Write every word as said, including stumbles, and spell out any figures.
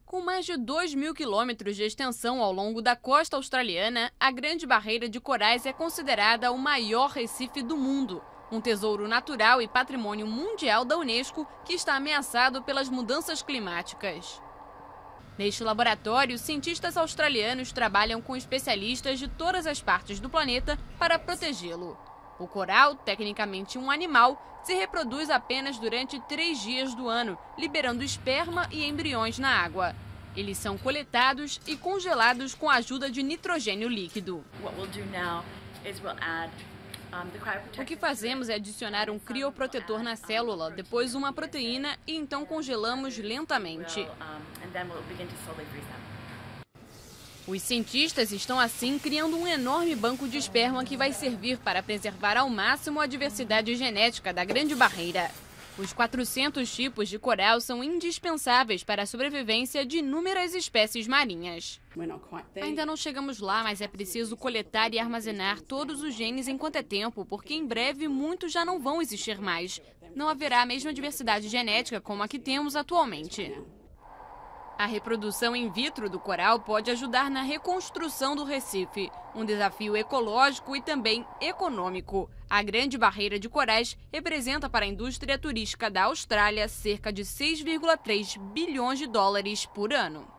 Com mais de dois mil quilômetros de extensão ao longo da costa australiana, a Grande Barreira de Corais é considerada o maior recife do mundo, um tesouro natural e patrimônio mundial da Unesco que está ameaçado pelas mudanças climáticas. Neste laboratório, cientistas australianos trabalham com especialistas de todas as partes do planeta para protegê-lo. O coral, tecnicamente um animal, se reproduz apenas durante três dias do ano, liberando esperma e embriões na água. Eles são coletados e congelados com a ajuda de nitrogênio líquido. O que fazemos é adicionar um crioprotetor na célula, depois uma proteína e então congelamos lentamente. Os cientistas estão assim criando um enorme banco de esperma que vai servir para preservar ao máximo a diversidade genética da Grande Barreira. Os quatrocentos tipos de coral são indispensáveis para a sobrevivência de inúmeras espécies marinhas. Ainda não chegamos lá, mas é preciso coletar e armazenar todos os genes enquanto é tempo, porque em breve muitos já não vão existir mais. Não haverá a mesma diversidade genética como a que temos atualmente. A reprodução in vitro do coral pode ajudar na reconstrução do Recife, um desafio ecológico e também econômico. A Grande Barreira de Corais representa para a indústria turística da Austrália cerca de seis vírgula três bilhões de dólares por ano.